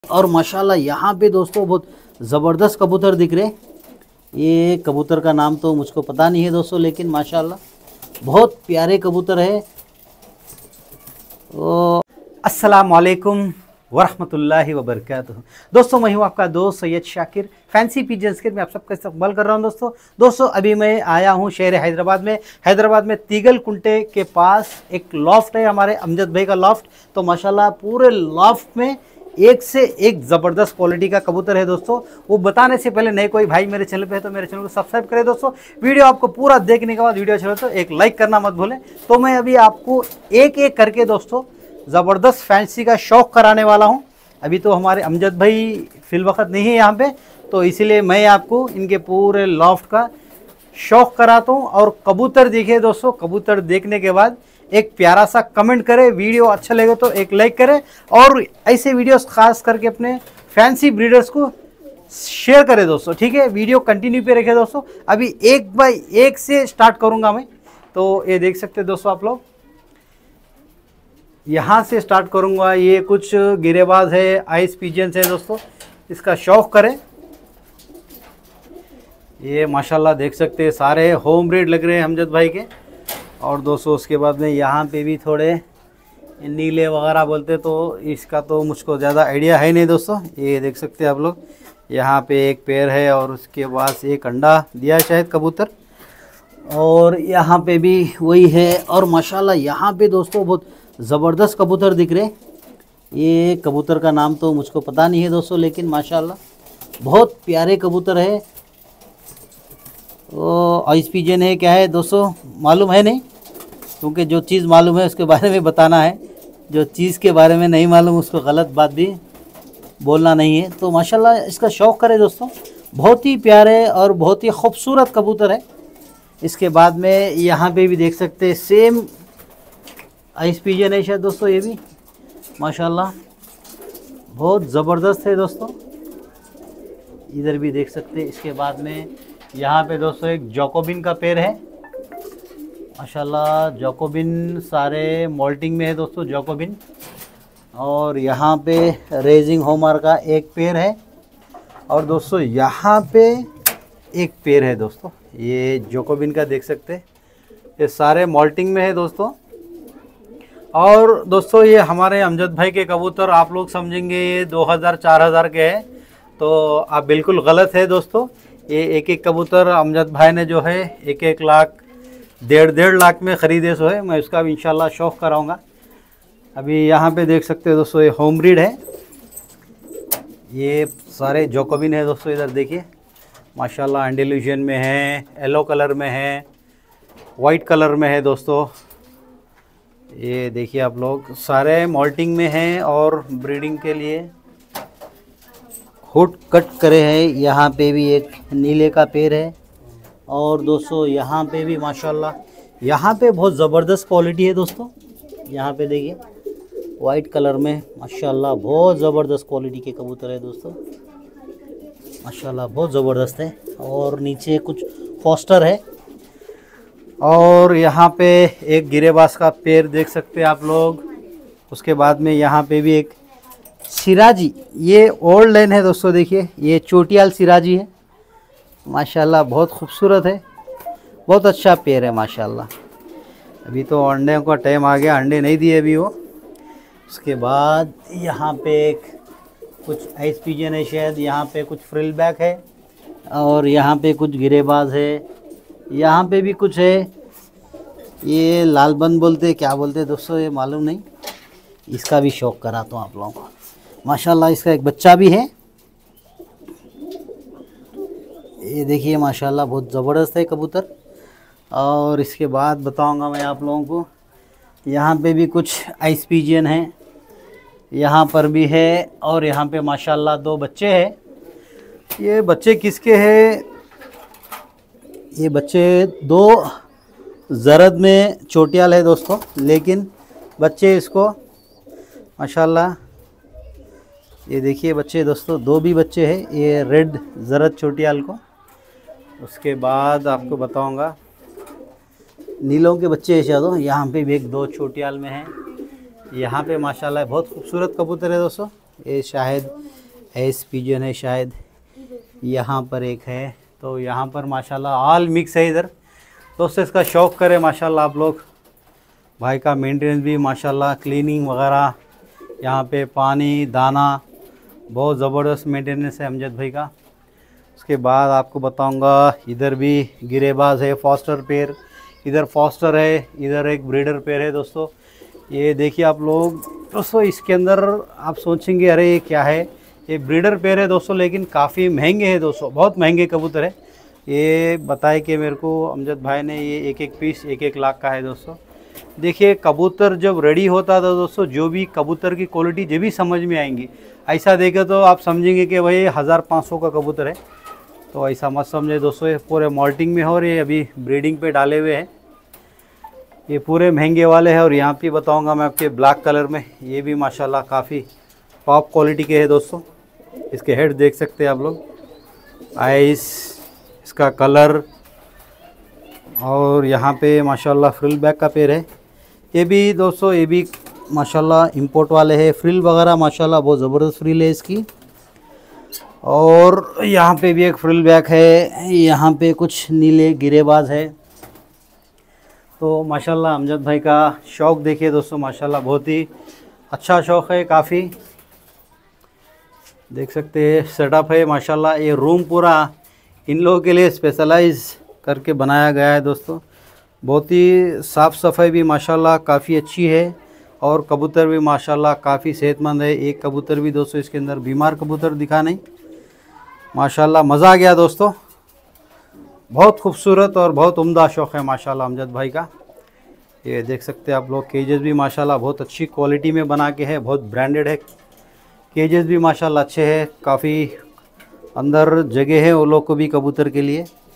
और माशाल्लाह यहाँ पे दोस्तों बहुत ज़बरदस्त कबूतर दिख रहे। ये कबूतर का नाम तो मुझको पता नहीं है दोस्तों, लेकिन माशाल्लाह बहुत प्यारे कबूतर है। अस्सलाम वालेकुम वरहमतुल्लाहि वबरकातुहू। दोस्तों मैं हूँ आपका दोस्त सैयद शाकिर, फैंसी पिजन्स के मैं आप सबका इस्तकबाल कर रहा हूँ। दोस्तों अभी मैं आया हूँ शहर हैदराबाद में तीगल कुंटे के पास एक लॉफ्ट है, हमारे अमजद भाई का लॉफ्ट। तो माशाल्लाह पूरे लॉफ्ट में एक से एक ज़बरदस्त क्वालिटी का कबूतर है दोस्तों। वो बताने से पहले नए कोई भाई मेरे चैनल पे है तो मेरे चैनल को सब्सक्राइब करें दोस्तों। वीडियो आपको पूरा देखने के बाद वीडियो अच्छा लगे तो एक लाइक करना मत भूलें। तो मैं अभी आपको एक एक करके दोस्तों ज़बरदस्त फैंसी का शौक़ कराने वाला हूं। अभी तो हमारे अमजद भाई फिल वक्त नहीं है यहाँ पे, तो इसीलिए मैं आपको इनके पूरे लॉफ्ट का शौक़ कराता हूँ। और कबूतर देखिए दोस्तों, कबूतर देखने के बाद एक प्यारा सा कमेंट करें, वीडियो अच्छा लगे तो एक लाइक करें, और ऐसे वीडियोस खास करके अपने फैंसी ब्रीडर्स को शेयर करें दोस्तों। ठीक है, वीडियो कंटिन्यू पे रखें दोस्तों। अभी एक बाय एक से स्टार्ट करूँगा मैं। तो ये देख सकते हैं दोस्तों आप लोग, यहाँ से स्टार्ट करूँगा। ये कुछ गिरेबाज है, आइस पिजन्स है दोस्तों, इसका शौक़ करें। ये माशाल्लाह देख सकते हैं सारे होम ब्रीड लग रहे हैं अमजद भाई के। और दोस्तों उसके बाद में यहाँ पे भी थोड़े नीले वगैरह बोलते, तो इसका तो मुझको ज़्यादा आइडिया है नहीं दोस्तों। ये देख सकते हैं आप लोग, यहाँ पे एक पैर है और उसके बाद एक अंडा दिया है शायद कबूतर, और यहाँ पे भी वही है। और माशाल्लाह यहाँ पे दोस्तों बहुत ज़बरदस्त कबूतर दिख रहे। ये कबूतर का नाम तो मुझको पता नहीं है दोस्तों, लेकिन माशाल्लाह बहुत प्यारे कबूतर है। वो आइस पिजन है क्या है दोस्तों मालूम है नहीं, क्योंकि जो चीज़ मालूम है उसके बारे में बताना है, जो चीज़ के बारे में नहीं मालूम उसको गलत बात भी बोलना नहीं है। तो माशाल्लाह इसका शौक़ करें दोस्तों, बहुत ही प्यारे और बहुत ही खूबसूरत कबूतर है। इसके बाद में यहाँ पे भी देख सकते हैं सेम आइस पिजन है शायद दोस्तों, ये भी माशाल्लाह बहुत ज़बरदस्त है दोस्तों। इधर भी देख सकते हैं। इसके बाद में यहाँ पे दोस्तों एक जैकोबिन का पेड़ है, माशाल्लाह जैकोबिन सारे मोल्टिंग में है दोस्तों जैकोबिन। और यहाँ पे रेजिंग होमर का एक पेड़ है, और दोस्तों यहाँ पे एक पेड़ है दोस्तों, ये जैकोबिन का देख सकते हैं। ये सारे मोल्टिंग में है दोस्तों। और दोस्तों ये हमारे अमजद भाई के कबूतर आप लोग समझेंगे ये 2000-4000 के हैं, तो आप बिल्कुल गलत है दोस्तों। ये एक एक कबूतर अमजद भाई ने जो है 1-1 लाख 1.5 लाख में ख़रीदे सो है। मैं उसका भी इंशाल्लाह शौक़ कराऊंगा। अभी यहाँ पे देख सकते हैं दोस्तों, ये होम ब्रीड है, ये सारे जैकोबिन है दोस्तों। इधर देखिए माशाल्लाह एंडेलुजन में है, येलो कलर में है, वाइट कलर में है दोस्तों। ये देखिए आप लोग सारे मोल्टिंग में हैं और ब्रीडिंग के लिए हुड कट करे हैं। यहाँ पे भी एक नीले का पेड़ है, और दोस्तों यहाँ पे भी माशाल्लाह यहाँ पे बहुत ज़बरदस्त क्वालिटी है दोस्तों। यहाँ पे देखिए वाइट कलर में माशाल्लाह बहुत ज़बरदस्त क्वालिटी के कबूतर है दोस्तों, माशाल्लाह बहुत ज़बरदस्त है। और नीचे कुछ फोस्टर है, और यहाँ पे एक गिरेबाज का पेड़ देख सकते हैं आप लोग। उसके बाद में यहाँ पे भी एक सिराजी, ये ओल्ड लाइन है दोस्तों। देखिए ये चोटियाल सिराजी है, माशाल्लाह बहुत खूबसूरत है, बहुत अच्छा पेड़ है माशाल्लाह। अभी तो अंडे का टाइम आ गया, अंडे नहीं दिए अभी वो। उसके बाद यहाँ पे एक कुछ आइस पिजन है शायद, यहाँ पे कुछ फ्रिल बैक है, और यहाँ पे कुछ गिरेबाज है, यहाँ पे भी कुछ है। ये लालबन बोलते क्या बोलते दोस्तों ये मालूम नहीं। इसका भी शौक़ कराता हूँ आप लोगों को। माशाल्लाह इसका एक बच्चा भी है, ये देखिए माशाल्लाह बहुत ज़बरदस्त है कबूतर। और इसके बाद बताऊंगा मैं आप लोगों को, यहाँ पे भी कुछ आइस पिजन है, यहाँ पर भी है, और यहाँ पे माशाल्लाह 2 बच्चे हैं। ये बच्चे किसके हैं? ये बच्चे 2 ज़रद में चोटियाल है दोस्तों, लेकिन बच्चे इसको माशाल्लाह ये देखिए बच्चे दोस्तों 2 भी बच्चे हैं, ये रेड ज़रद चोटियाल को। उसके बाद आपको बताऊंगा नीलों के बच्चे हैं शायद, यहाँ पे भी 1-2 चोटियाल में हैं। यहाँ पे माशाल्लाह बहुत खूबसूरत कबूतर है दोस्तों, ये शायद एस पिजन है शायद, यहाँ पर एक है। तो यहाँ पर माशाल्लाह ऑल मिक्स है इधर। दोस्तों इसका शौक़ करें माशाल्लाह आप लोग। भाई का मेंटेनेंस भी माशाल्लाह, क्लीनिंग वगैरह, यहाँ पे पानी दाना बहुत ज़बरदस्त मेंटेनेंस है अमजद भाई का। उसके बाद आपको बताऊंगा इधर भी गिरेबाज है, फॉस्टर पेयर, इधर फॉस्टर है, इधर एक ब्रीडर पेयर है। दोस्तों ये देखिए आप लोग। दोस्तों इसके अंदर आप सोचेंगे अरे ये क्या है, ये ब्रीडर पेयर है दोस्तों, लेकिन काफ़ी महंगे हैं दोस्तों, बहुत महंगे कबूतर है। ये बताए कि मेरे को अमजद भाई ने, ये एक एक पीस 1-1 लाख का है दोस्तों। देखिए कबूतर जब रेडी होता था दोस्तों, जो भी कबूतर की क्वालिटी जो भी समझ में आएंगी, ऐसा देखे तो आप समझेंगे कि भाई 1500 का कबूतर है। तो ऐसा मत समझे दोस्तों, ये पूरे मॉल्टिंग में हो रही है, अभी ब्रीडिंग पे डाले हुए हैं, ये पूरे महंगे वाले हैं। और यहाँ पे बताऊंगा मैं आपके ब्लैक कलर में, ये भी माशाल्लाह काफ़ी टॉप क्वालिटी के हैं दोस्तों। इसके हेड देख सकते हैं आप लोग, आइस, इसका कलर, और यहाँ पे माशाल्लाह फ्रिल बैक का पेयर है। ये भी दोस्तों, ये भी माशाल्लाह इंपोर्ट वाले हैं। फ्रिल वगैरह माशाल्लाह बहुत ज़बरदस्त फ्रिल है इसकी। और यहाँ पे भी एक फ्रिल बैक है, यहाँ पे कुछ नीले गिरेबाज है। तो माशाल्लाह अमजद भाई का शौक़ देखिए दोस्तों, माशाल्लाह बहुत ही अच्छा शौक़ है, काफ़ी देख सकते हैं सेटअप है माशाल्लाह। ये रूम पूरा इन लोगों के लिए स्पेशलाइज करके बनाया गया है दोस्तों। बहुत ही साफ़ सफाई भी माशाल्लाह काफ़ी अच्छी है, और कबूतर भी माशाल्लाह काफ़ी सेहतमंद है। एक कबूतर भी दोस्तों इसके अंदर बीमार कबूतर दिखा नहीं, माशाल्लाह मज़ा आ गया दोस्तों। बहुत खूबसूरत और बहुत उम्दा शौक़ है माशाल्लाह अमजद भाई का। ये देख सकते हैं आप लोग, केजेस भी माशाल्लाह बहुत अच्छी क्वालिटी में बना के है, बहुत ब्रांडेड है। केजेस भी माशाल्लाह अच्छे हैं, काफ़ी अंदर जगह है वो लोग को भी कबूतर के लिए।